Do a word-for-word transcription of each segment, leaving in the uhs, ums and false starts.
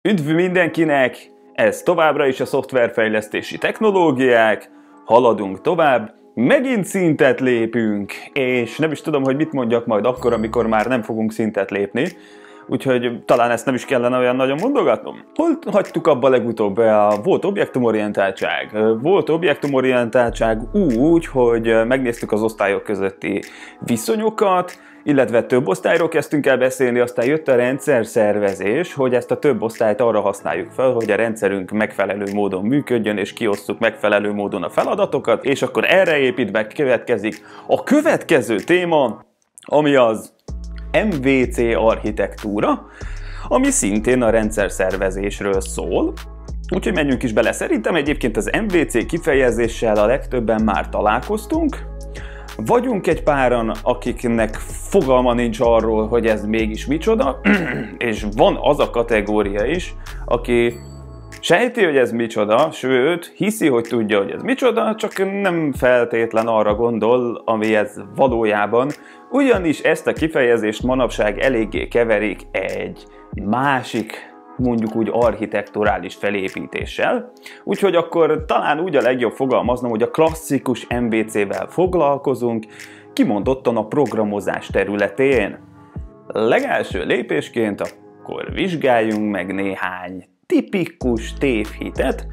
Üdv mindenkinek! Ez továbbra is a szoftverfejlesztési technológiák, haladunk tovább, megint szintet lépünk, és nem is tudom, hogy mit mondjak majd akkor, amikor már nem fogunk szintet lépni, úgyhogy talán ezt nem is kellene olyan nagyon mondogatnom. Hol hagytuk abba legutóbb? Volt objektumorientáltság. Volt objektumorientáltság úgy, hogy megnéztük az osztályok közötti viszonyokat, illetve több osztályról kezdtünk el beszélni, aztán jött a rendszerszervezés, hogy ezt a több osztályt arra használjuk fel, hogy a rendszerünk megfelelő módon működjön, és kiosztjuk megfelelő módon a feladatokat, és akkor erre építve következik a következő téma, ami az em vé cé architektúra, ami szintén a rendszerszervezésről szól. Úgyhogy menjünk is bele. Szerintem egyébként az em vé cé kifejezéssel a legtöbben már találkoztunk. Vagyunk egy páran, akiknek fogalma nincs arról, hogy ez mégis micsoda, és van az a kategória is, aki sejti, hogy ez micsoda, sőt, hiszi, hogy tudja, hogy ez micsoda, csak nem feltétlen arra gondol, ami ez valójában, ugyanis ezt a kifejezést manapság eléggé keverik egy másik, mondjuk úgy architekturális felépítéssel. Úgyhogy akkor talán úgy a legjobb fogalmaznom, hogy a klasszikus em vé cével foglalkozunk, kimondottan a programozás területén. Legelső lépésként akkor vizsgáljunk meg néhány tipikus tévhitet,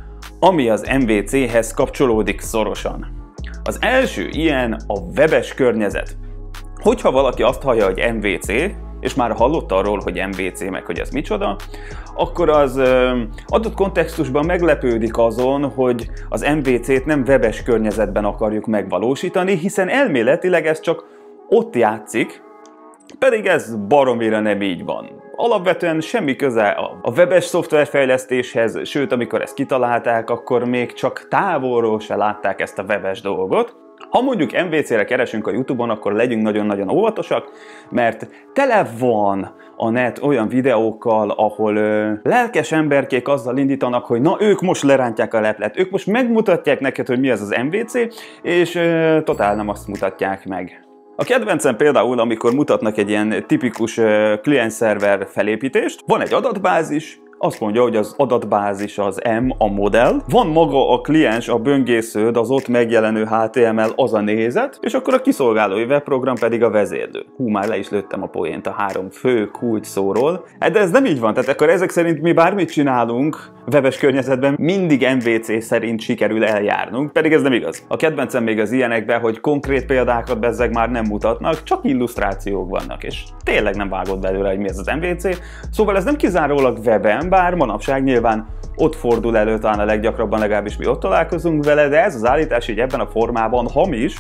ami az em vé céhez kapcsolódik szorosan. Az első ilyen a webes környezet. Hogyha valaki azt hallja, hogy em vé cé, és már hallott arról, hogy em vé cé meg hogy ez micsoda, akkor az ö, adott kontextusban meglepődik azon, hogy az em vé cét nem webes környezetben akarjuk megvalósítani, hiszen elméletileg ez csak ott játszik, pedig ez baromira nem így van. Alapvetően semmi köze a webes szoftverfejlesztéshez, sőt, amikor ezt kitalálták, akkor még csak távolról se látták ezt a webes dolgot. Ha mondjuk em vé cére keresünk a YouTube-on, akkor legyünk nagyon-nagyon óvatosak, mert tele van a net olyan videókkal, ahol ö, lelkes emberkék azzal indítanak, hogy na ők most lerántják a leplet, ők most megmutatják neked, hogy mi az az em vé cé, és ö, totál nem azt mutatják meg. A kedvencem például, amikor mutatnak egy ilyen tipikus uh, client-szerver felépítést, van egy adatbázis, azt mondja, hogy az adatbázis az M, a modell, van maga a kliens, a böngésződ, az ott megjelenő há té em el, az a nézet, és akkor a kiszolgálói webprogram pedig a vezérlő. Hú, már le is lőttem a poént a három fő kulcs szóról. De ez nem így van, tehát akkor ezek szerint mi bármit csinálunk webes környezetben, mindig em vé cé szerint sikerül eljárnunk, pedig ez nem igaz. A kedvencem még az ilyenekben, hogy konkrét példákat bezzeg már nem mutatnak, csak illusztrációk vannak, és tényleg nem vágod belőle, hogy mi ez az em vé cé. Szóval ez nem kizárólag weben, bár manapság nyilván ott fordul elő, talán a leggyakrabban, legalábbis mi ott találkozunk vele, de ez az állítás így ebben a formában hamis.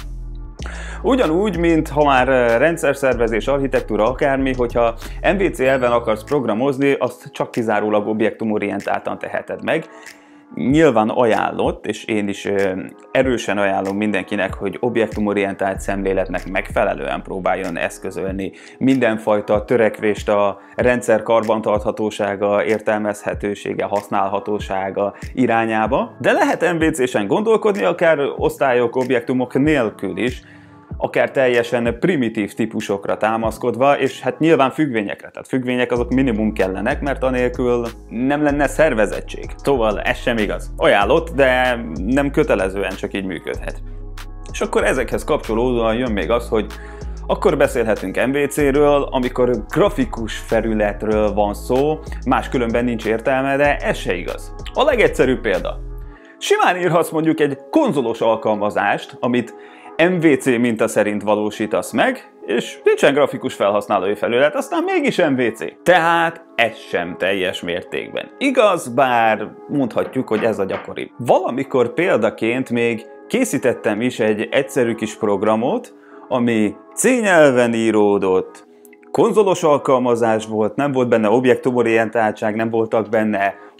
Ugyanúgy, mint ha már rendszerszervezés, architektúra, akármi, hogyha em vé cé elven akarsz programozni, azt csak kizárólag objektumorientáltan teheted meg. Nyilván ajánlott, és én is erősen ajánlom mindenkinek, hogy objektumorientált szemléletnek megfelelően próbáljon eszközölni mindenfajta törekvést a rendszer karbantarthatósága, értelmezhetősége, használhatósága irányába. De lehet em vé cé-sen gondolkodni, akár osztályok, objektumok nélkül is, akár teljesen primitív típusokra támaszkodva, és hát nyilván függvényekre. Tehát függvények azok minimum kellenek, mert anélkül nem lenne szervezettség. Szóval ez sem igaz. Ajánlott, de nem kötelezően csak így működhet. És akkor ezekhez kapcsolódóan jön még az, hogy akkor beszélhetünk em vé céről, amikor grafikus felületről van szó, máskülönben nincs értelme, de ez se igaz. A legegyszerűbb példa. Simán írhatsz mondjuk egy konzolos alkalmazást, amit em vé cé minta szerint valósítasz meg, és nincsen grafikus felhasználói felület, aztán mégis em vé cé. Tehát ez sem teljes mértékben igaz, bár mondhatjuk, hogy ez a gyakori. Valamikor példaként még készítettem is egy egyszerű kis programot, ami C nyelven íródott, konzolos alkalmazás volt, nem volt benne objektumorientáltság, nem voltak benne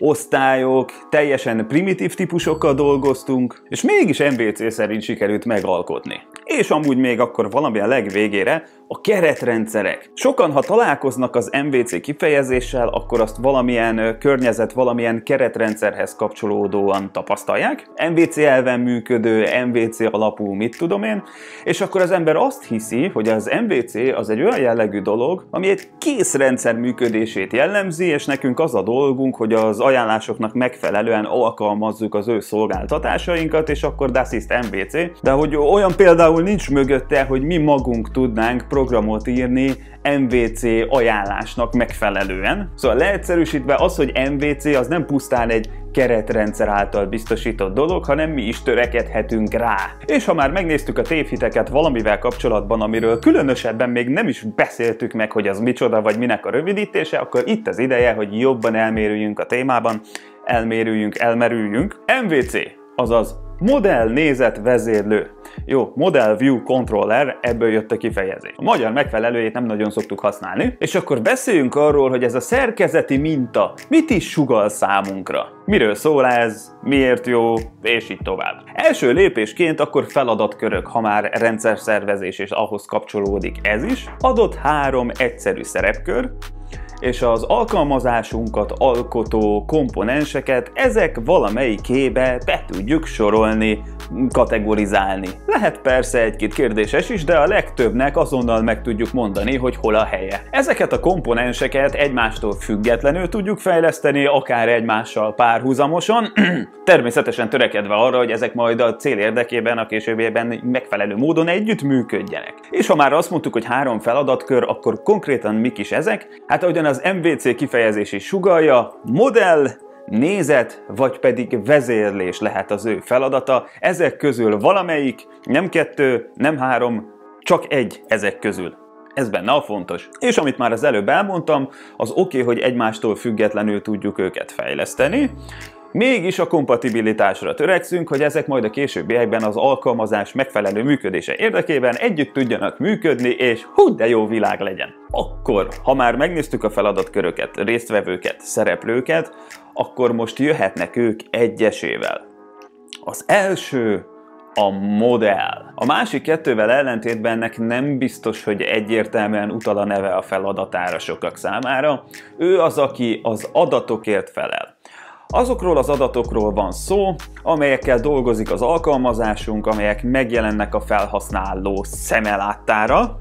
osztályok, teljesen primitív típusokkal dolgoztunk, és mégis em vé cé szerint sikerült megalkotni. És amúgy még akkor valamilyen legvégére a keretrendszerek. Sokan, ha találkoznak az em vé cé kifejezéssel, akkor azt valamilyen környezet, valamilyen keretrendszerhez kapcsolódóan tapasztalják. em vé cé elven működő, em vé cé alapú, mit tudom én, és akkor az ember azt hiszi, hogy az em vé cé az egy olyan jellegű dolog, ami egy kész rendszer működését jellemzi, és nekünk az a dolgunk, hogy az ajánlásoknak megfelelően alkalmazzuk az ő szolgáltatásainkat, és akkor das ist em vé cé. De hogy olyan például nincs mögötte, hogy mi magunk tudnánk programot írni em vé cé ajánlásnak megfelelően. Szóval leegyszerűsítve az, hogy em vé cé az nem pusztán egy keretrendszer által biztosított dolog, hanem mi is törekedhetünk rá. És ha már megnéztük a tévhiteket valamivel kapcsolatban, amiről különösebben még nem is beszéltük meg, hogy az micsoda vagy minek a rövidítése, akkor itt az ideje, hogy jobban elmérüljünk a témában, elmérüljünk, elmerüljünk. em vé cé, azaz Modell Nézet Vezérlő. Jó, Model View Controller, ebből jött a kifejezés. A magyar megfelelőjét nem nagyon szoktuk használni, és akkor beszéljünk arról, hogy ez a szerkezeti minta mit is sugall számunkra. Miről szól ez, miért jó, és így tovább. Első lépésként akkor feladatkörök, ha már rendszerszervezés és ahhoz kapcsolódik ez is. Adott három egyszerű szerepkör, és az alkalmazásunkat alkotó komponenseket ezek valamelyikébe be tudjuk sorolni, kategorizálni. Lehet persze egy-két kérdéses is, de a legtöbbnek azonnal meg tudjuk mondani, hogy hol a helye. Ezeket a komponenseket egymástól függetlenül tudjuk fejleszteni, akár egymással párhuzamosan, természetesen törekedve arra, hogy ezek majd a cél érdekében a későbbiekben megfelelő módon együtt működjenek. És ha már azt mondtuk, hogy három feladatkör, akkor konkrétan mik is ezek? Hát ahogyan az em vé cé kifejezés is sugallja, modell, nézet, vagy pedig vezérlés lehet az ő feladata. Ezek közül valamelyik, nem kettő, nem három, csak egy ezek közül. Ez benne a fontos. És amit már az előbb elmondtam, az oké, okay, hogy egymástól függetlenül tudjuk őket fejleszteni, mégis a kompatibilitásra törekszünk, hogy ezek majd a későbbiekben az alkalmazás megfelelő működése érdekében együtt tudjanak működni, és hú, de jó világ legyen. Akkor, ha már megnéztük a feladatköröket, résztvevőket, szereplőket, akkor most jöhetnek ők egyesével. Az első a modell. A másik kettővel ellentétben ennek nem biztos, hogy egyértelműen utal a neve a feladatára sokak számára. Ő az, aki az adatokért felel. Azokról az adatokról van szó, amelyekkel dolgozik az alkalmazásunk, amelyek megjelennek a felhasználó szeme láttára,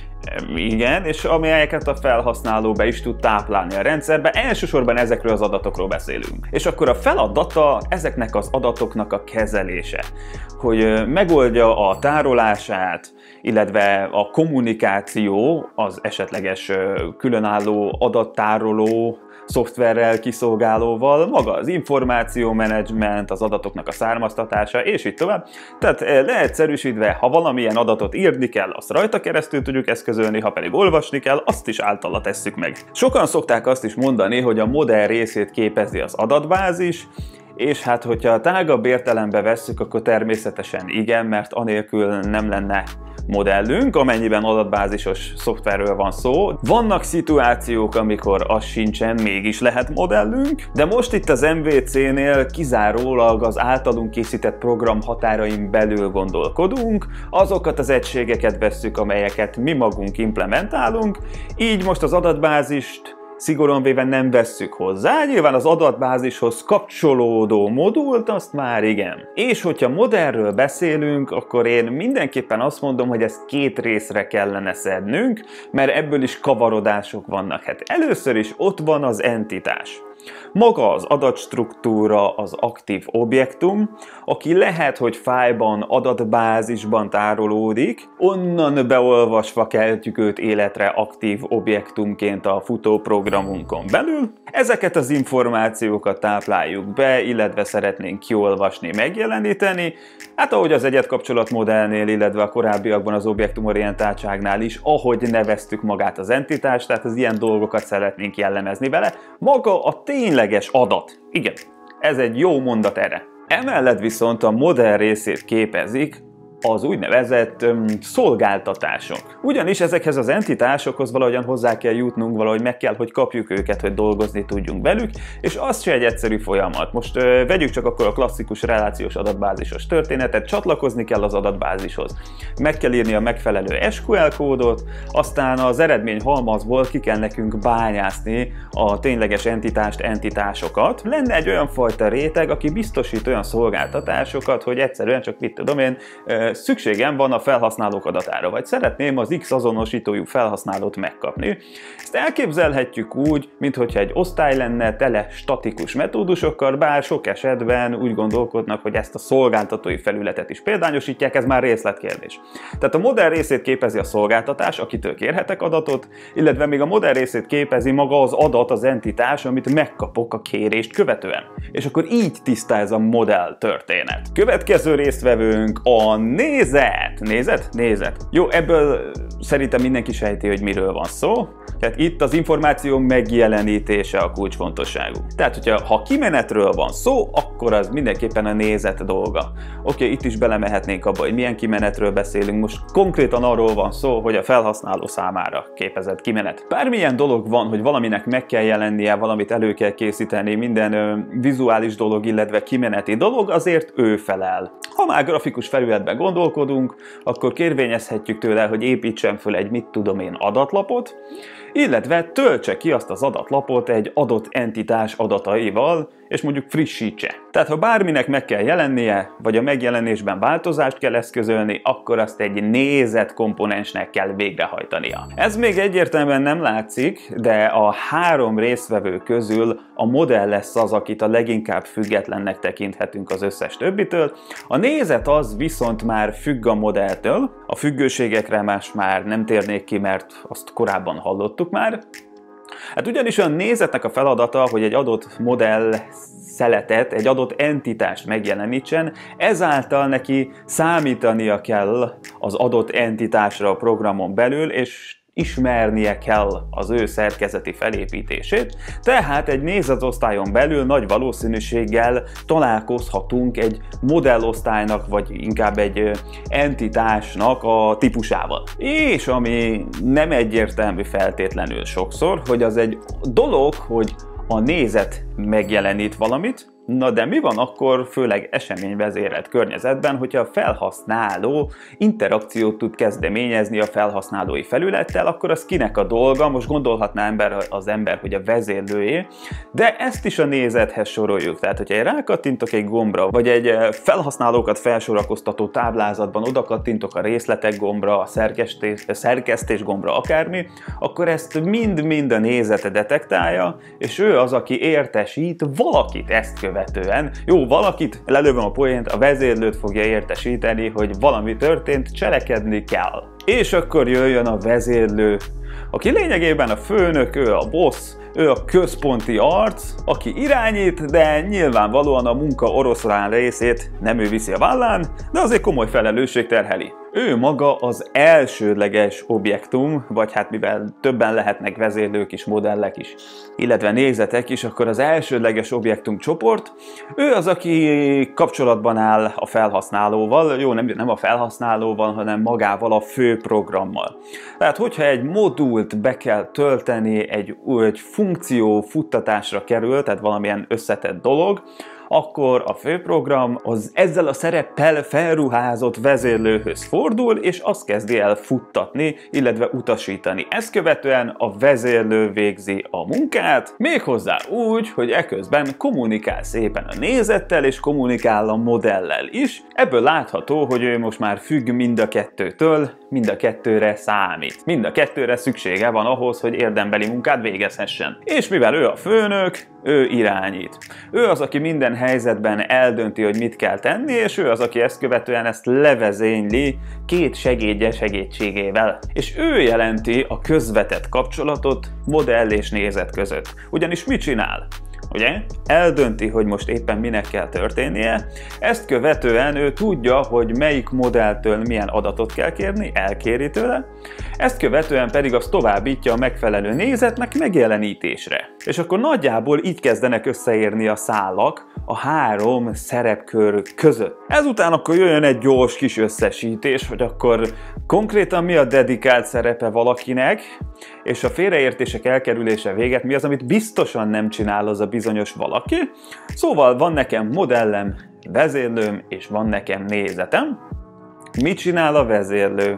igen, és amelyeket a felhasználó be is tud táplálni a rendszerbe, elsősorban ezekről az adatokról beszélünk. És akkor a feladata ezeknek az adatoknak a kezelése, hogy megoldja a tárolását, illetve a kommunikáció az esetleges különálló adattároló szoftverrel, kiszolgálóval, maga az információmenedzsment, az adatoknak a származtatása, és így tovább. Tehát leegyszerűsítve, ha valamilyen adatot írni kell, azt rajta keresztül tudjuk eszközölni, ha pedig olvasni kell, azt is általa tesszük meg. Sokan szokták azt is mondani, hogy a modell részét képezi az adatbázis, és hát, hogyha a tágabb értelembe vesszük, akkor természetesen igen, mert anélkül nem lenne modellünk, amennyiben adatbázisos szoftverről van szó. Vannak szituációk, amikor az sincsen, mégis lehet modellünk, de most itt az em vé cé-nél kizárólag az általunk készített program határain belül gondolkodunk, azokat az egységeket vesszük, amelyeket mi magunk implementálunk, így most az adatbázist szigorúan véve nem vesszük hozzá, nyilván az adatbázishoz kapcsolódó modult, azt már igen. És hogyha modellről beszélünk, akkor én mindenképpen azt mondom, hogy ezt két részre kellene szednünk, mert ebből is kavarodások vannak. Hát először is ott van az entitás. Maga az adatstruktúra, az aktív objektum, aki lehet, hogy fájlban, adatbázisban tárolódik, onnan beolvasva keltjük őt életre aktív objektumként a futó programunkon belül. Ezeket az információkat tápláljuk be, illetve szeretnénk kiolvasni, megjeleníteni. Hát ahogy az egyetkapcsolatmodellnél, illetve a korábbiakban az objektumorientáltságnál is, ahogy neveztük magát az entitást, tehát az ilyen dolgokat szeretnénk jellemezni vele. Maga a tényleges adat. Igen, ez egy jó mondat erre. Emellett viszont a modell részét képezik az úgynevezett öm, szolgáltatások. Ugyanis ezekhez az entitásokhoz valahogyan hozzá kell jutnunk, valahogy meg kell, hogy kapjuk őket, hogy dolgozni tudjunk velük, és az se egy egyszerű folyamat. Most ö, vegyük csak akkor a klasszikus relációs adatbázisos történetet, csatlakozni kell az adatbázishoz. Meg kell írni a megfelelő es kú el kódot, aztán az eredmény halmazból ki kell nekünk bányászni a tényleges entitást, entitásokat. Lenne egy olyan fajta réteg, aki biztosít olyan szolgáltatásokat, hogy egyszerűen csak mit tudom én, szükségem van a felhasználók adatára, vagy szeretném az X azonosítójú felhasználót megkapni. Ezt elképzelhetjük úgy, mintha egy osztály lenne tele statikus metódusokkal, bár sok esetben úgy gondolkodnak, hogy ezt a szolgáltatói felületet is példányosítják, ez már részletkérdés. Tehát a modell részét képezi a szolgáltatás, akitől kérhetek adatot, illetve még a modell részét képezi maga az adat, az entitás, amit megkapok a kérést követően. És akkor így tiszta ez a modell történet. Következő résztvevőnk a nézet. Nézet? Nézet. Jó, ebből szerintem mindenki sejti, hogy miről van szó. Tehát itt az információ megjelenítése a kulcsfontosságú. Tehát, hogyha ha kimenetről van szó, akkor az mindenképpen a nézet dolga. Oké, itt is belemehetnénk abba, hogy milyen kimenetről beszélünk. Most konkrétan arról van szó, hogy a felhasználó számára képezett kimenet. Bármilyen dolog van, hogy valaminek meg kell jelennie, valamit elő kell készíteni, minden ö, vizuális dolog, illetve kimeneti dolog, azért ő felel. Ha már grafikus felületben gondolkodunk, akkor kérvényezhetjük tőle, hogy építsen föl egy mit tudom én adatlapot, illetve töltse ki azt az adatlapot egy adott entitás adataival, és mondjuk frissítse. Tehát ha bárminek meg kell jelennie, vagy a megjelenésben változást kell eszközölni, akkor azt egy nézet komponensnek kell végrehajtania. Ez még egyértelműen nem látszik, de a három résztvevő közül a modell lesz az, akit a leginkább függetlennek tekinthetünk az összes többitől. A nézet az viszont már függ a modelltől, a függőségekre más már nem térnék ki, mert azt korábban hallottuk már. Hát ugyanis a nézetnek a feladata, hogy egy adott modell szeletet, egy adott entitást megjelenítsen, ezáltal neki számítania kell az adott entitásra a programon belül, és ismernie kell az ő szerkezeti felépítését, tehát egy nézetosztályon belül nagy valószínűséggel találkozhatunk egy modellosztálynak, vagy inkább egy entitásnak a típusával. És ami nem egyértelmű feltétlenül sokszor, hogy az egy dolog, hogy a nézet megjelenít valamit, na de mi van akkor, főleg eseményvezérelt környezetben, hogyha a felhasználó interakciót tud kezdeményezni a felhasználói felülettel, akkor az kinek a dolga? Most gondolhatná ember, az ember, hogy a vezérlőjé, de ezt is a nézethez soroljuk. Tehát, hogyha én rákattintok egy gombra, vagy egy felhasználókat felsorakoztató táblázatban oda kattintok a részletek gombra, a szerkesztés, a szerkesztés gombra, akármi, akkor ezt mind-mind a nézete detektálja, és ő az, aki értesít valakit ezt követően. Követően. Jó, valakit, lelövöm a poént, a vezérlőt fogja értesíteni, hogy valami történt, cselekedni kell. És akkor jöjjön a vezérlő, aki lényegében a főnök, ő a boss, ő a központi arc, aki irányít, de nyilvánvalóan a munka oroszlán részét nem ő viszi a vállán, de azért komoly felelősség terheli. Ő maga az elsődleges objektum, vagy hát mivel többen lehetnek vezérlők is, modellek is, illetve nézetek is, akkor az elsődleges objektum csoport, ő az, aki kapcsolatban áll a felhasználóval, jó, nem, nem a felhasználóval, hanem magával a fő programmal. Tehát, hogyha egy modult be kell tölteni, egy, egy funkció futtatásra kerül, tehát valamilyen összetett dolog, akkor a főprogram az ezzel a szereppel felruházott vezérlőhöz fordul, és azt kezdi el futtatni, illetve utasítani. Ezt követően a vezérlő végzi a munkát, méghozzá úgy, hogy eközben kommunikál szépen a nézettel, és kommunikál a modellel is. Ebből látható, hogy ő most már függ mind a kettőtől, mind a kettőre számít. Mind a kettőre szüksége van ahhoz, hogy érdembeli munkát végezhessen. És mivel ő a főnök, ő irányít. Ő az, aki minden helyzetben eldönti, hogy mit kell tenni, és ő az, aki ezt követően ezt levezényli két segédje segítségével. És ő jelenti a közvetett kapcsolatot modell és nézet között. Ugyanis mit csinál? Ugye? Eldönti, hogy most éppen minek kell történnie, ezt követően ő tudja, hogy melyik modelltől milyen adatot kell kérni, elkéri tőle, ezt követően pedig azt továbbítja a megfelelő nézetnek megjelenítésre. És akkor nagyjából így kezdenek összeérni a szálak a három szerepkör között. Ezután akkor jöjjön egy gyors kis összesítés, hogy akkor konkrétan mi a dedikált szerepe valakinek, és a félreértések elkerülése véget mi az, amit biztosan nem csinál az a bizonyos valaki. Szóval van nekem modellem, vezérlőm, és van nekem nézetem. Mit csinál a vezérlő?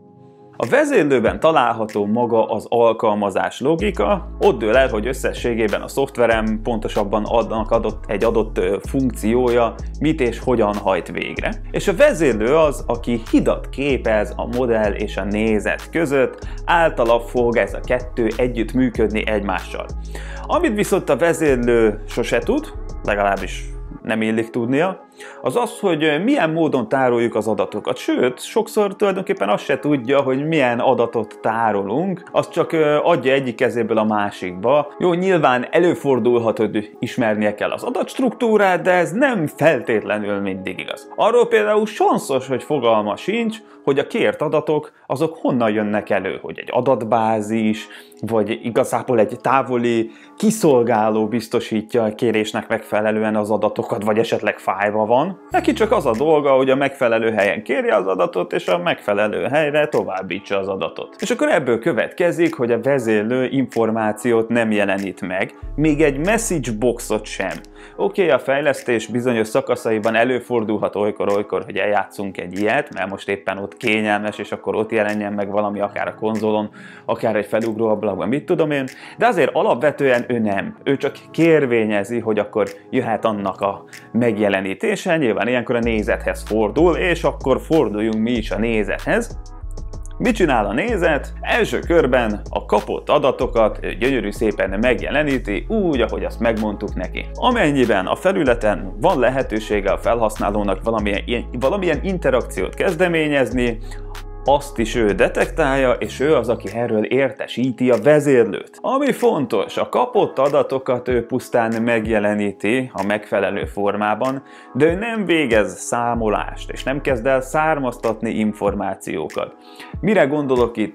A vezérlőben található maga az alkalmazás logika, ott dől el, hogy összességében a szoftverem pontosabban adnak adott, egy adott funkciója mit és hogyan hajt végre. És a vezérlő az, aki hidat képez a modell és a nézet között, általa fog ez a kettő együtt működni egymással. Amit viszont a vezérlő sose tud, legalábbis nem illik tudnia, az az, hogy milyen módon tároljuk az adatokat. Sőt, sokszor tulajdonképpen azt se tudja, hogy milyen adatot tárolunk, azt csak adja egyik kezéből a másikba. Jó, nyilván előfordulhat, hogy ismernie kell az adatstruktúrát, de ez nem feltétlenül mindig igaz. Arról például sanszos, hogy fogalma sincs, hogy a kért adatok azok honnan jönnek elő, hogy egy adatbázis, vagy igazából egy távoli kiszolgáló biztosítja a kérésnek megfelelően az adatokat, vagy esetleg fájlba van. Neki csak az a dolga, hogy a megfelelő helyen kérje az adatot, és a megfelelő helyre továbbítsa az adatot. És akkor ebből következik, hogy a vezérlő információt nem jelenít meg, még egy message boxot sem. Oké, okay, a fejlesztés bizonyos szakaszaiban előfordulhat olykor-olykor, hogy eljátszunk egy ilyet, mert most éppen ott kényelmes, és akkor ott jelenjen meg valami, akár a konzolon, akár egy felugró ablakban, mit tudom én, de azért alapvetően ő nem. Ő csak kérvényezi, hogy akkor jöhet annak a megjelenítése, nyilván ilyenkor a nézethez fordul, és akkor forduljunk mi is a nézethez. Mit csinál a nézet? Első körben a kapott adatokat gyönyörű szépen megjeleníti, úgy, ahogy azt megmondtuk neki. Amennyiben a felületen van lehetősége a felhasználónak valamilyen, valamilyen interakciót kezdeményezni, azt is ő detektálja, és ő az, aki erről értesíti a vezérlőt. Ami fontos, a kapott adatokat ő pusztán megjeleníti a megfelelő formában, de ő nem végez számolást, és nem kezd el származtatni információkat. Mire gondolok itt?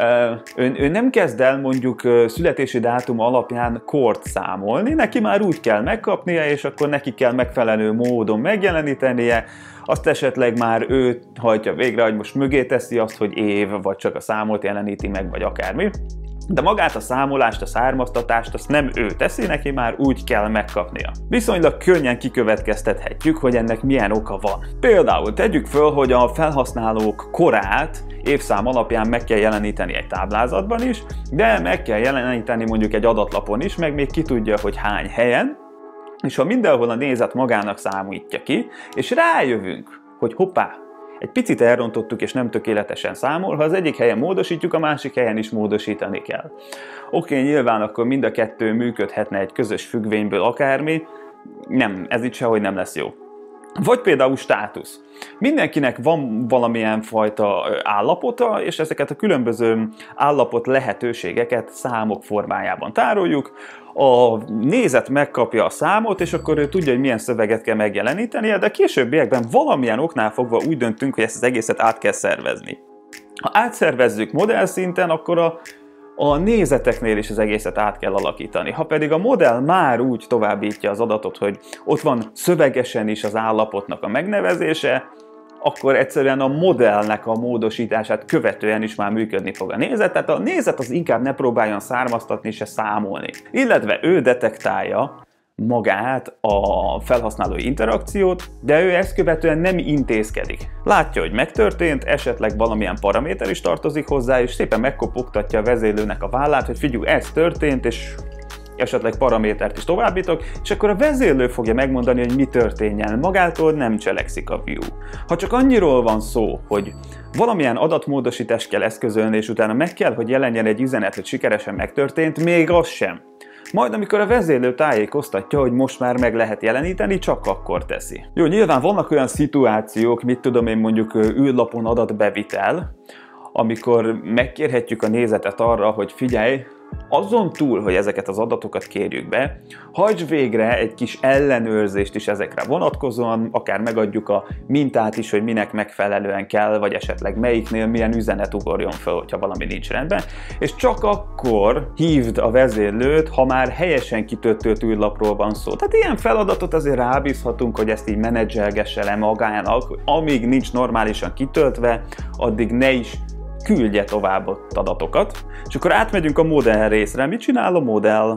Ő, ő nem kezd el mondjuk születési dátum alapján kort számolni, neki már úgy kell megkapnia, és akkor neki kell megfelelő módon megjelenítenie, azt esetleg már ő hajtja végre, hogy most mögé teszi azt, hogy év, vagy csak a számot jeleníti meg, vagy akármi. De magát a számolást, a származtatást, azt nem ő teszi, neki már úgy kell megkapnia. Viszonylag könnyen kikövetkeztethetjük, hogy ennek milyen oka van. Például tegyük föl, hogy a felhasználók korát évszám alapján meg kell jeleníteni egy táblázatban is, de meg kell jeleníteni mondjuk egy adatlapon is, meg még ki tudja, hogy hány helyen, és ha mindenhol a nézet magának számítja ki, és rájövünk, hogy hoppá, egy picit elrontottuk és nem tökéletesen számol, ha az egyik helyen módosítjuk, a másik helyen is módosítani kell. Oké, nyilván akkor mind a kettő működhetne egy közös függvényből akármi, nem, ez itt sehogy nem lesz jó. Vagy például státusz. Mindenkinek van valamilyen fajta állapota, és ezeket a különböző állapot lehetőségeket számok formájában tároljuk. A nézet megkapja a számot, és akkor ő tudja, hogy milyen szöveget kell megjelenítenie, de későbbiekben valamilyen oknál fogva úgy döntünk, hogy ezt az egészet át kell szervezni. Ha átszervezzük modell szinten, akkor a A nézeteknél is az egészet át kell alakítani. Ha pedig a modell már úgy továbbítja az adatot, hogy ott van szövegesen is az állapotnak a megnevezése, akkor egyszerűen a modellnek a módosítását követően is már működni fog a nézet, tehát a nézet az inkább ne próbáljon származtatni se számolni. Illetve ő detektálja magát a felhasználói interakciót, de ő ezt követően nem intézkedik. Látja, hogy megtörtént, esetleg valamilyen paraméter is tartozik hozzá, és szépen megkopogtatja a vezérlőnek a vállát, hogy figyelj, ez történt, és esetleg paramétert is továbbítok, és akkor a vezérlő fogja megmondani, hogy mi történjen. Magától nem cselekszik a view. Ha csak annyiról van szó, hogy valamilyen adatmódosítást kell eszközölni, és utána meg kell, hogy jelenjen egy üzenet, hogy sikeresen megtörtént, még az sem. Majd amikor a vezérlő tájékoztatja, hogy most már meg lehet jeleníteni, csak akkor teszi. Jó, nyilván vannak olyan szituációk, mit tudom én, mondjuk űrlapon adatbevitel, amikor megkérhetjük a nézetet arra, hogy figyelj, azon túl, hogy ezeket az adatokat kérjük be, hajts végre egy kis ellenőrzést is ezekre vonatkozóan, akár megadjuk a mintát is, hogy minek megfelelően kell, vagy esetleg melyiknél milyen üzenet ugorjon fel, hogyha valami nincs rendben, és csak akkor hívd a vezérlőt, ha már helyesen kitöltött űrlapról van szó. Tehát ilyen feladatot azért rábízhatunk, hogy ezt így menedzselgesse le magának, amíg nincs normálisan kitöltve, addig ne is küldje tovább ott adatokat. És akkor átmegyünk a modell részre. Mit csinál a modell?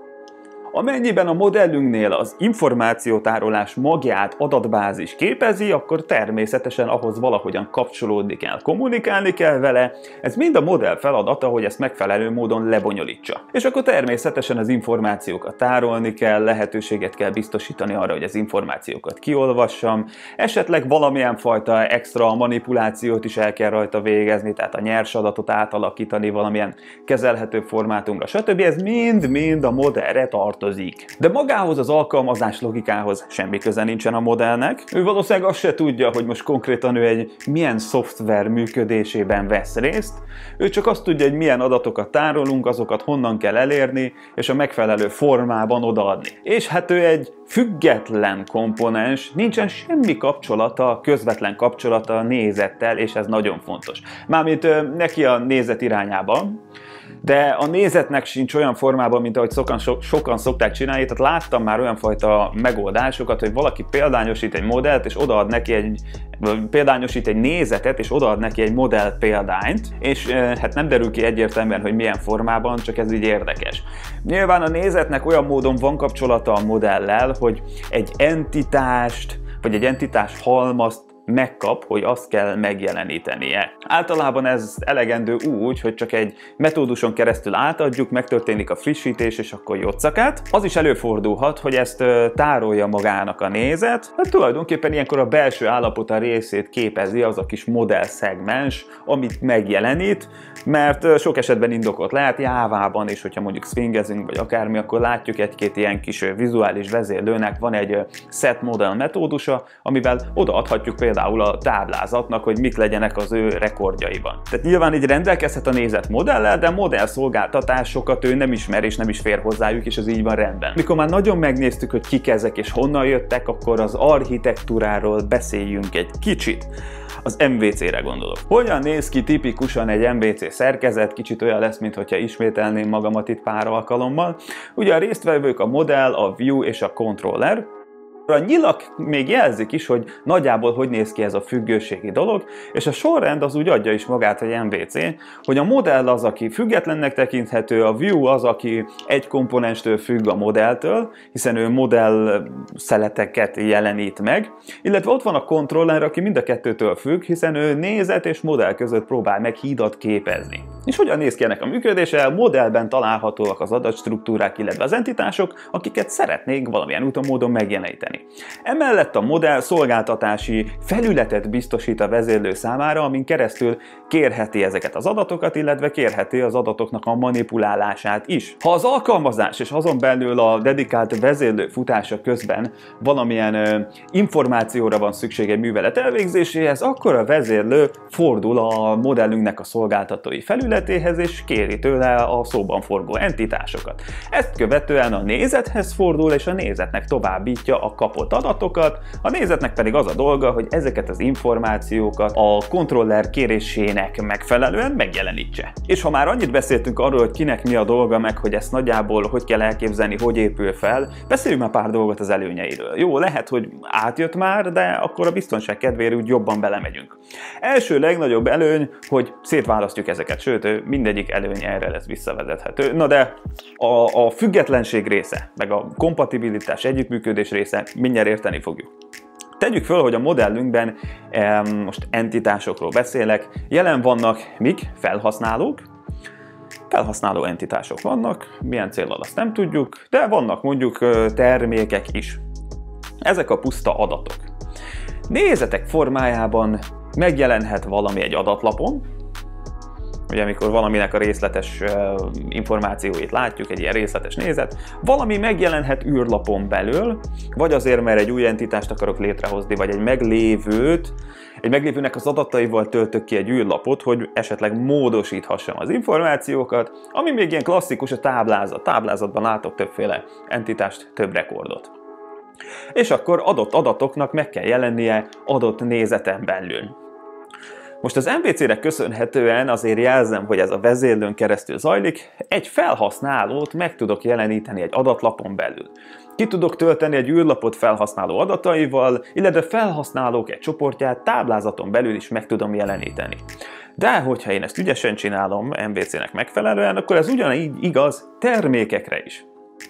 Amennyiben a modellünknél az információtárolás magját adatbázis képezi, akkor természetesen ahhoz valahogyan kapcsolódni kell, kommunikálni kell vele. Ez mind a modell feladata, hogy ezt megfelelő módon lebonyolítsa. És akkor természetesen az információkat tárolni kell, lehetőséget kell biztosítani arra, hogy az információkat kiolvassam, esetleg valamilyen fajta extra manipulációt is el kell rajta végezni, tehát a nyers adatot átalakítani valamilyen kezelhető formátumra, stb. Ez mind-mind a modellre tart. De magához az alkalmazás logikához semmi köze nincsen a modellnek. Ő valószínűleg azt se tudja, hogy most konkrétan ő egy milyen szoftver működésében vesz részt. Ő csak azt tudja, hogy milyen adatokat tárolunk, azokat honnan kell elérni, és a megfelelő formában odaadni. És hát ő egy független komponens, nincsen semmi kapcsolata, közvetlen kapcsolata a nézettel, és ez nagyon fontos. Mármint neki a nézet irányában, de a nézetnek sincs olyan formában, mint ahogy sokan, so, sokan szokták csinálni, tehát láttam már olyan fajta megoldásokat, hogy valaki példányosít egy modellt, és odaad neki egy példányosít egy nézetet, és odaad neki egy modell példányt, és e, hát nem derül ki egyértelműen, hogy milyen formában, csak ez így érdekes. Nyilván a nézetnek olyan módon van kapcsolata a modellel, hogy egy entitást, vagy egy entitás halmazt megkap, hogy azt kell megjelenítenie. Általában ez elegendő úgy, hogy csak egy metóduson keresztül átadjuk, megtörténik a frissítés, és akkor jocakát. Az is előfordulhat, hogy ezt tárolja magának a nézet, hát tulajdonképpen ilyenkor a belső állapota részét képezi az a kis modell szegmens, amit megjelenít, mert sok esetben indokolt lehet Jávában is, hogyha mondjuk swingezünk, vagy akármi, akkor látjuk egy-két ilyen kis vizuális vezérlőnek van egy set model metódusa, amivel odaadhatjuk például a táblázatnak, hogy mik legyenek az ő rekordjaiban. Tehát nyilván így rendelkezhet a nézet modellel, de modell szolgáltatásokat ő nem ismer és nem is fér hozzájuk, és ez így van rendben. Mikor már nagyon megnéztük, hogy kik ezek és honnan jöttek, akkor az architektúráról beszéljünk egy kicsit. Az em vé cére gondolok. Hogyan néz ki tipikusan egy em vé cé szerkezet? Kicsit olyan lesz, mintha ismételném magamat itt pár alkalommal. Ugye a résztvevők a modell, a view és a controller. A nyilak még jelzik is, hogy nagyjából hogy néz ki ez a függőségi dolog, és a sorrend az úgy adja is magát, hogy em vé cé, hogy a modell az, aki függetlennek tekinthető, a view az, aki egy komponenstől függ a modelltől, hiszen ő modell szeleteket jelenít meg, illetve ott van a controller, aki mind a kettőtől függ, hiszen ő nézet és modell között próbál meg hídat képezni. És hogyan néz ki ennek a működése? A modellben találhatóak az adatstruktúrák, illetve az entitások, akiket szeretnénk valamilyen úton módon megjeleníteni. Emellett a modell szolgáltatási felületet biztosít a vezérlő számára, amin keresztül kérheti ezeket az adatokat, illetve kérheti az adatoknak a manipulálását is. Ha az alkalmazás és azon belül a dedikált vezérlő futása közben valamilyen ö, információra van szükség egy művelet elvégzéséhez, akkor a vezérlő fordul a modellünknek a szolgáltatói felületéhez, és kéri tőle a szóban forgó entitásokat. Ezt követően a nézethez fordul, és a nézetnek továbbítja a kapott adatokat, a nézetnek pedig az a dolga, hogy ezeket az információkat a kontroller kérésének megfelelően megjelenítse. És ha már annyit beszéltünk arról, hogy kinek mi a dolga, meg hogy ezt nagyjából hogy kell elképzelni, hogy épül fel, beszéljünk már pár dolgot az előnyeiről. Jó, lehet, hogy átjött már, de akkor a biztonság kedvéért úgy jobban belemegyünk. Első legnagyobb előny, hogy szétválasztjuk ezeket, sőt, mindegyik előny erre lesz visszavezethető. Na de a, a függetlenség része, meg a kompatibilitás, együttműködés része mindjárt érteni fogjuk. Tegyük föl, hogy a modellünkben, e, most entitásokról beszélek, jelen vannak mik? Felhasználók. Felhasználó entitások vannak, milyen céllal azt nem tudjuk, de vannak mondjuk termékek is. Ezek a puszta adatok. Nézetek formájában megjelenhet valami egy adatlapon, ugye amikor valaminek a részletes információit látjuk, egy ilyen részletes nézet, valami megjelenhet űrlapon belül, vagy azért, mert egy új entitást akarok létrehozni, vagy egy meglévőt, egy meglévőnek az adataival töltök ki egy űrlapot, hogy esetleg módosíthassam az információkat, ami még ilyen klasszikus a táblázat. Táblázatban látok többféle entitást, több rekordot. És akkor adott adatoknak meg kell jelennie adott nézeten belül. Most az em vé cé-nek köszönhetően azért jelzem, hogy ez a vezérlőn keresztül zajlik, egy felhasználót meg tudok jeleníteni egy adatlapon belül. Ki tudok tölteni egy űrlapot felhasználó adataival, illetve felhasználók egy csoportját táblázaton belül is meg tudom jeleníteni. De hogyha én ezt ügyesen csinálom em vé cé-nek megfelelően, akkor ez ugyanígy igaz termékekre is.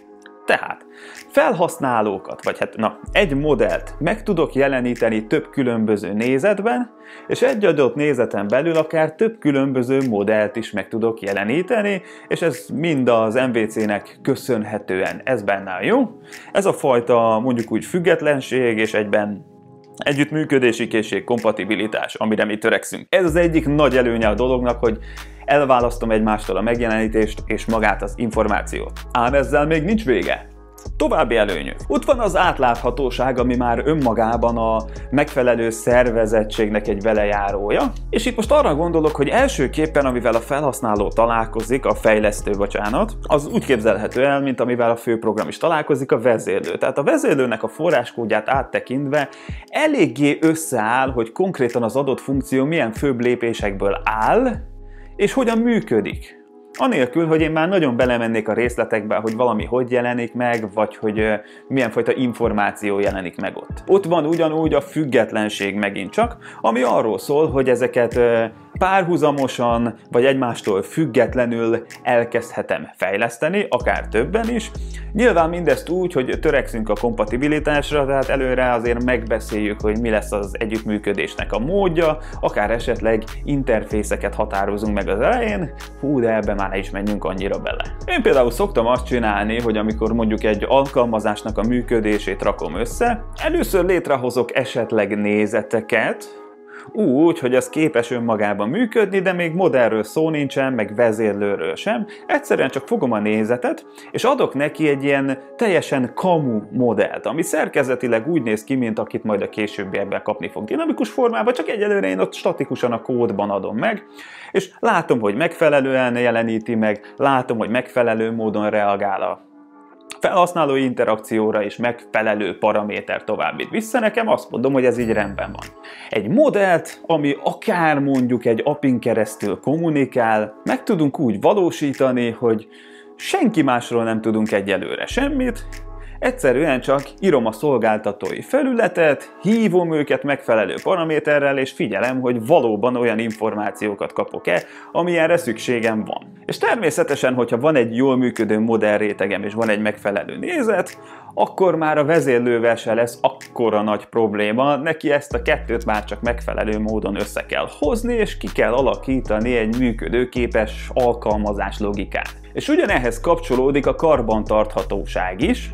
Tehát felhasználókat, vagy hát na, egy modellt meg tudok jeleníteni több különböző nézetben, és egy adott nézeten belül akár több különböző modellt is meg tudok jeleníteni, és ez mind az em vé cé-nek köszönhetően ez benne jó. Ez a fajta mondjuk úgy függetlenség és egyben együttműködési készség, kompatibilitás, amire mi törekszünk. Ez az egyik nagy előnye a dolognak, hogy elválasztom egymástól a megjelenítést és magát az információt. Ám ezzel még nincs vége. További előnyök. Ott van az átláthatóság, ami már önmagában a megfelelő szervezettségnek egy velejárója. És itt most arra gondolok, hogy elsőképpen, amivel a felhasználó találkozik, a fejlesztő, bocsánat, az úgy képzelhető el, mint amivel a főprogram is találkozik, a vezérlő. Tehát a vezérlőnek a forráskódját áttekintve eléggé összeáll, hogy konkrétan az adott funkció milyen főbb lépésekből áll, és hogyan működik. Anélkül, hogy én már nagyon belemennék a részletekbe, hogy valami hogy jelenik meg, vagy hogy milyen fajta információ jelenik meg ott. Ott van ugyanúgy a függetlenség megint csak, ami arról szól, hogy ezeket párhuzamosan, vagy egymástól függetlenül elkezdhetem fejleszteni, akár többen is. Nyilván mindezt úgy, hogy törekszünk a kompatibilitásra, tehát előre azért megbeszéljük, hogy mi lesz az együttműködésnek a módja, akár esetleg interfészeket határozunk meg az elején, hú, de ebbe már ne is menjünk annyira bele. Én például szoktam azt csinálni, hogy amikor mondjuk egy alkalmazásnak a működését rakom össze, először létrehozok esetleg nézeteket, úgy, hogy ez képes önmagában működni, de még modellről szó nincsen, meg vezérlőről sem. Egyszerűen csak fogom a nézetet, és adok neki egy ilyen teljesen kamu modellt, ami szerkezetileg úgy néz ki, mint akit majd a későbbiekben kapni fog dinamikus formában, csak egyelőre én ott statikusan a kódban adom meg, és látom, hogy megfelelően jeleníti meg, látom, hogy megfelelő módon reagál a felhasználói interakcióra és megfelelő paraméter továbbít vissza nekem, azt mondom, hogy ez így rendben van. Egy modellt, ami akár mondjuk egy apin keresztül kommunikál, meg tudunk úgy valósítani, hogy senki másról nem tudunk egyelőre semmit, egyszerűen csak írom a szolgáltatói felületet, hívom őket megfelelő paraméterrel, és figyelem, hogy valóban olyan információkat kapok-e, amilyenre szükségem van. És természetesen, hogyha van egy jól működő modellrétegem, és van egy megfelelő nézet, akkor már a vezérlővel se lesz akkora nagy probléma, neki ezt a kettőt már csak megfelelő módon össze kell hozni, és ki kell alakítani egy működőképes alkalmazás logikát. És ugyanehhez kapcsolódik a karbantarthatóság is.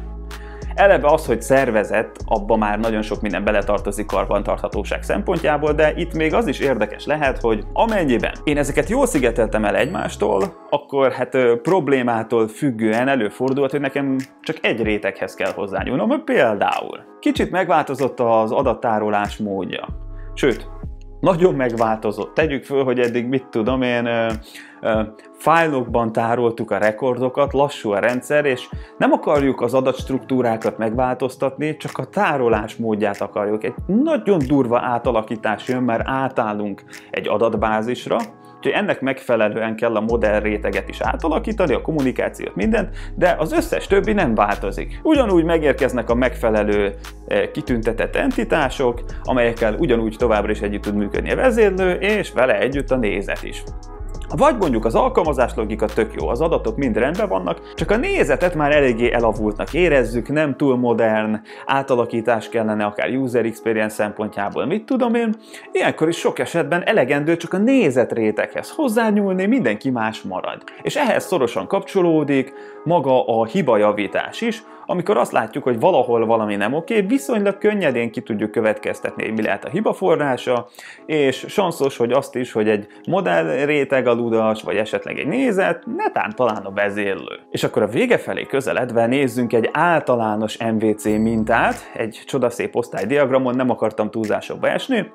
Eleve az, hogy szervezet, abban már nagyon sok minden beletartozik karbantarthatóság szempontjából, de itt még az is érdekes lehet, hogy amennyiben én ezeket jól szigeteltem el egymástól, akkor hát ö, problémától függően előfordulhat, hogy nekem csak egy réteghez kell hozzányúlnom, például kicsit megváltozott az adattárolás módja. Sőt, nagyon megváltozott. Tegyük föl, hogy eddig mit tudom én, ö, ö, fájlokban tároltuk a rekordokat, lassú a rendszer, és nem akarjuk az adatstruktúrákat megváltoztatni, csak a tárolás módját akarjuk. Egy nagyon durva átalakítás jön, mert átállunk egy adatbázisra, úgyhogy ennek megfelelően kell a modell réteget is átalakítani, a kommunikációt, mindent, de az összes többi nem változik. Ugyanúgy megérkeznek a megfelelő kitüntetett entitások, amelyekkel ugyanúgy továbbra is együtt tud működni a vezérlő, és vele együtt a nézet is. Vagy mondjuk az alkalmazás logika tök jó, az adatok mind rendben vannak, csak a nézetet már eléggé elavultnak érezzük, nem túl modern, átalakítás kellene akár user experience szempontjából, mit tudom én. Ilyenkor is sok esetben elegendő csak a nézetréteghez hozzányúlni, mindenki más marad. És ehhez szorosan kapcsolódik maga a hibajavítás is, Amikor azt látjuk, hogy valahol valami nem oké, viszonylag könnyedén ki tudjuk következtetni, hogy mi lehet a hiba forrása, és sanszos, hogy azt is, hogy egy modell réteg aludas, vagy esetleg egy nézet, netán talán a vezérlő. És akkor a vége felé közeledve nézzünk egy általános em vé cé mintát, egy csodaszép osztálydiagramon, nem akartam túlzásokba esni.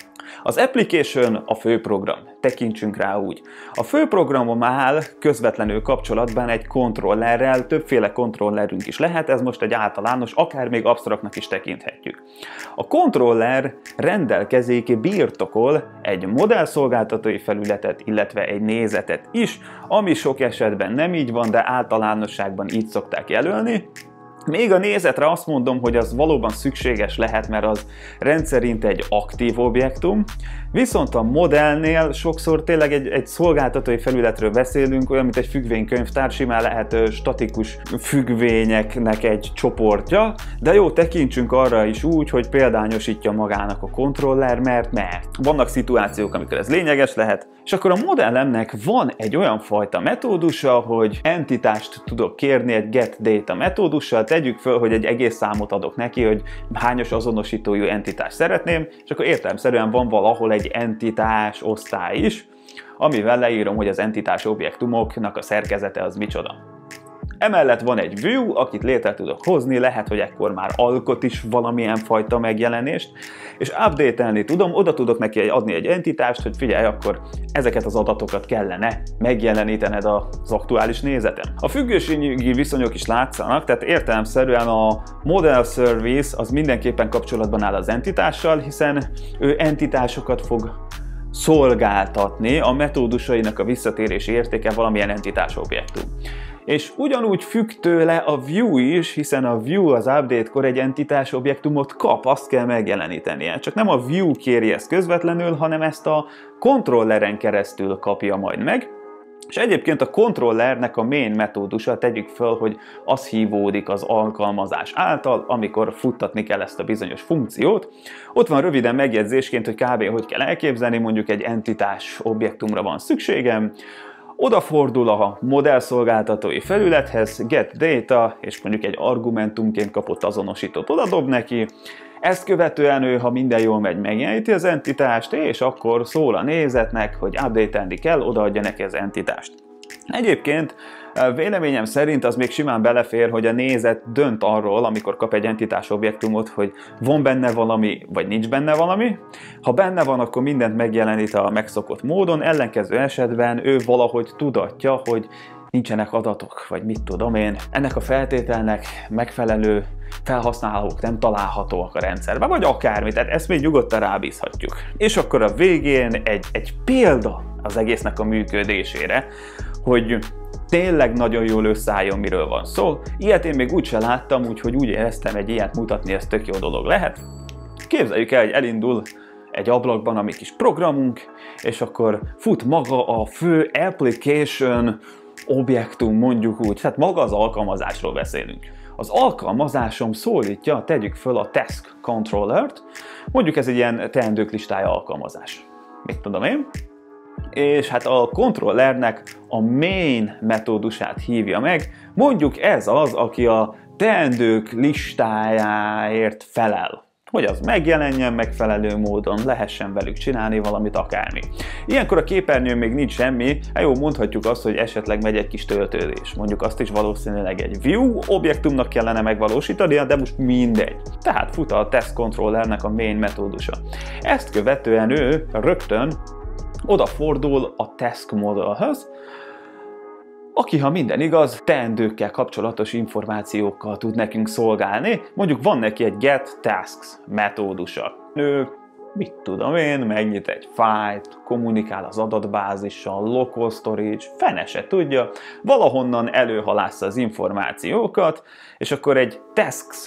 Az application a főprogram, tekintsünk rá úgy. A főprogramom áll közvetlenül kapcsolatban egy kontrollerrel, többféle kontrollerünk is lehet, ez most egy általános, akár még absztraktnak is tekinthetjük. A kontroller rendelkezik, birtokol egy modellszolgáltatói felületet, illetve egy nézetet is, ami sok esetben nem így van, de általánosságban így szokták jelölni. Még a nézetre azt mondom, hogy az valóban szükséges lehet, mert az rendszerint egy aktív objektum, viszont a modellnél sokszor tényleg egy, egy szolgáltatói felületről beszélünk, olyan, mint egy függvénykönyvtár, simán lehet statikus függvényeknek egy csoportja, de jó, tekintsünk arra is úgy, hogy példányosítja magának a kontroller, mert mert. Vannak szituációk, amikor ez lényeges lehet, és akkor a modellemnek van egy olyan fajta metódusa, hogy entitást tudok kérni egy getData metódussal, tegyük föl, hogy egy egész számot adok neki, hogy hányos azonosítójú entitást szeretném, és akkor értelemszerűen van valahol egy entitás osztály is, amivel leírom, hogy az entitás objektumoknak a szerkezete az micsoda. Emellett van egy view, akit létre tudok hozni, lehet, hogy ekkor már alkot is valamilyen fajta megjelenést, és update-elni tudom, oda tudok neki adni egy entitást, hogy figyelj, akkor ezeket az adatokat kellene megjelenítened az aktuális nézeten. A függőségi viszonyok is látszanak, tehát értelemszerűen a model service az mindenképpen kapcsolatban áll az entitással, hiszen ő entitásokat fog szolgáltatni, a metódusainak a visszatérési értéke valamilyen entitás objektum. És ugyanúgy függ tőle a view is, hiszen a view az update-kor egy entitás objektumot kap, azt kell megjelenítenie. Csak nem a view kéri ezt közvetlenül, hanem ezt a kontrolleren keresztül kapja majd meg. És egyébként a kontrollernek a main metódusa, tegyük föl, hogy az hívódik az alkalmazás által, amikor futtatni kell ezt a bizonyos funkciót. Ott van röviden megjegyzésként, hogy kb. Hogy kell elképzelni, mondjuk egy entitás objektumra van szükségem, odafordul a modellszolgáltatói felülethez, getData, és mondjuk egy argumentumként kapott azonosítót odadob neki. Ezt követően ő, ha minden jól megy, megjeleníti az entitást, és akkor szól a nézetnek, hogy update-elni kell, odaadja neki az entitást. Egyébként véleményem szerint az még simán belefér, hogy a nézet dönt arról, amikor kap egy entitás objektumot, hogy van benne valami, vagy nincs benne valami. Ha benne van, akkor mindent megjelenít a megszokott módon, ellenkező esetben ő valahogy tudatja, hogy nincsenek adatok, vagy mit tudom én. Ennek a feltételnek megfelelő felhasználók nem találhatóak a rendszerben, vagy akármi, tehát ezt még nyugodtan rábízhatjuk. És akkor a végén egy, egy példa az egésznek a működésére, hogy tényleg nagyon jól összeálljon, miről van szó. Ilyet én még úgyse láttam, úgyhogy úgy éreztem, egy ilyet mutatni, ez tök jó dolog lehet. Képzeljük el, hogy elindul egy ablakban a mi kis programunk, és akkor fut maga a fő application objektum, mondjuk úgy, tehát maga az alkalmazásról beszélünk. Az alkalmazásom szólítja, tegyük föl a task controllert, mondjuk ez egy ilyen teendők listája alkalmazás. Mit tudom én? És hát a kontrollernek a main metódusát hívja meg, mondjuk ez az, aki a teendők listájáért felel. Hogy az megjelenjen megfelelő módon, lehessen velük csinálni valamit, akármi. Ilyenkor a képernyőn még nincs semmi, hát jó, mondhatjuk azt, hogy esetleg megy egy kis töltődés. Mondjuk azt is valószínűleg egy view objektumnak kellene megvalósítania, de most mindegy. Tehát fut a task controllernek a main metódusa. Ezt követően ő rögtön odafordul a task modellhez, aki, ha minden igaz, teendőkkel kapcsolatos információkkal tud nekünk szolgálni. Mondjuk van neki egy getTasks metódusa. Ő, mit tudom én, megnyit egy fájlt, kommunikál az adatbázissal, local storage, fene se tudja, valahonnan előhalásza az információkat, és akkor egy tasks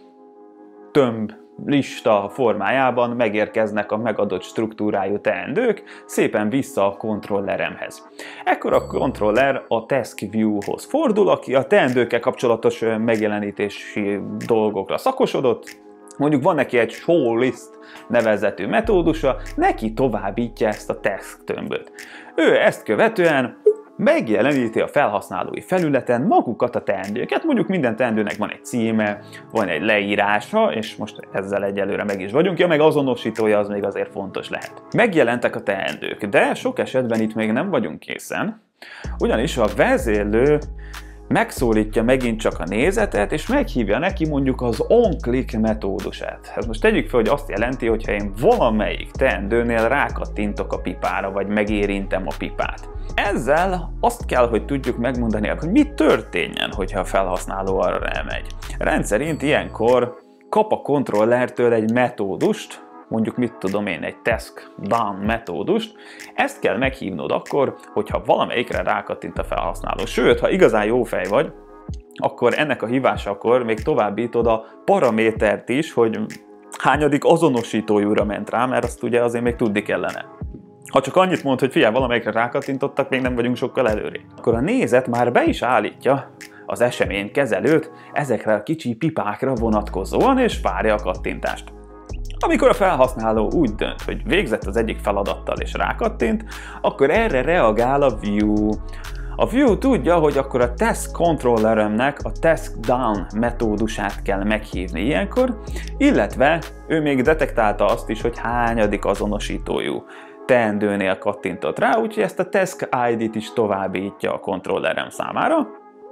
tömb lista formájában megérkeznek a megadott struktúrájú teendők szépen vissza a kontrolleremhez. Ekkor a kontroller a task view-hoz fordul, aki a teendőkkel kapcsolatos megjelenítési dolgokra szakosodott. Mondjuk van neki egy showList nevezetű metódusa, neki továbbítja ezt a task tömböt. Ő ezt követően megjeleníti a felhasználói felületen magukat a teendőket, mondjuk minden teendőnek van egy címe, van egy leírása, és most ezzel egyelőre meg is vagyunk, ja, meg azonosítója az még azért fontos lehet. Megjelentek a teendők, de sok esetben itt még nem vagyunk készen, ugyanis a vezérlő megszólítja megint csak a nézetet, és meghívja neki mondjuk az onClick metódusát. Ez most tegyük fel, hogy azt jelenti, hogyha én valamelyik teendőnél rákattintok a pipára, vagy megérintem a pipát. Ezzel azt kell, hogy tudjuk megmondani, hogy mi történjen, hogyha a felhasználó arra elmegy. Rendszerint ilyenkor kap a kontrollertől egy metódust, mondjuk mit tudom én, egy task done metódust, ezt kell meghívnod akkor, hogyha valamelyikre rákattint a felhasználó. Sőt, ha igazán jó fej vagy, akkor ennek a hívásakor még továbbítod a paramétert is, hogy hányadik azonosítójúra ment rá, mert azt ugye azért még tudni kellene. Ha csak annyit mond, hogy figyelj, valamelyikre rákattintottak, még nem vagyunk sokkal előrébb. Akkor a nézet már be is állítja az eseménykezelőt ezekre a kicsi pipákra vonatkozóan, és várja a kattintást. Amikor a felhasználó úgy dönt, hogy végzett az egyik feladattal és rákattint, akkor erre reagál a view. A view tudja, hogy akkor a task controlleremnek a task done metódusát kell meghívni ilyenkor, illetve ő még detektálta azt is, hogy hányadik azonosítójú teendőnél kattintott rá, úgyhogy ezt a task i dét is továbbítja a kontrollerem számára.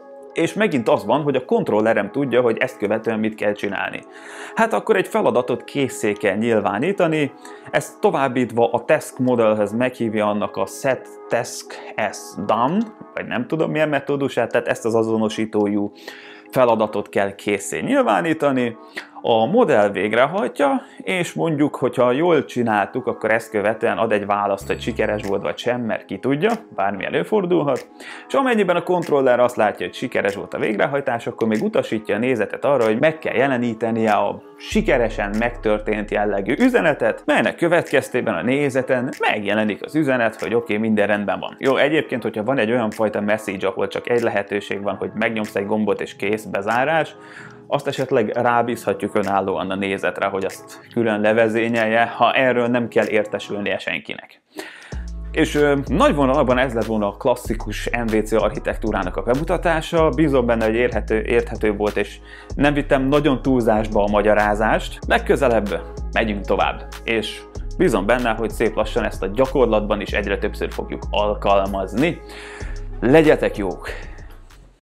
És megint az van, hogy a kontrollerem tudja, hogy ezt követően mit kell csinálni. Hát akkor egy feladatot készé kell nyilvánítani, ezt továbbítva a task modellhez meghívja annak a set task as done, vagy nem tudom milyen metódusát, tehát ezt az azonosítójú feladatot kell készé nyilvánítani, a modell végrehajtja, és mondjuk, hogyha jól csináltuk, akkor ezt követően ad egy választ, hogy sikeres volt vagy sem, mert ki tudja, bármi előfordulhat, és amennyiben a kontroller azt látja, hogy sikeres volt a végrehajtás, akkor még utasítja a nézetet arra, hogy meg kell jelenítenie a sikeresen megtörtént jellegű üzenetet, melynek következtében a nézeten megjelenik az üzenet, hogy oké, okay, minden rendben van. Jó, egyébként, hogyha van egy olyan fajta message, ahol csak egy lehetőség van, hogy megnyomsz egy gombot és kész, bezárás, azt esetleg rábízhatjuk önállóan a nézetre, hogy azt külön levezényelje, ha erről nem kell értesülnie senkinek. És ö, nagy vonalakban ez lett volna a klasszikus em vé cé architektúrának a bemutatása, bízom benne, hogy érthető, érthető volt, és nem vittem nagyon túlzásba a magyarázást. Legközelebb megyünk tovább, és bízom benne, hogy szép lassan ezt a gyakorlatban is egyre többször fogjuk alkalmazni. Legyetek jók!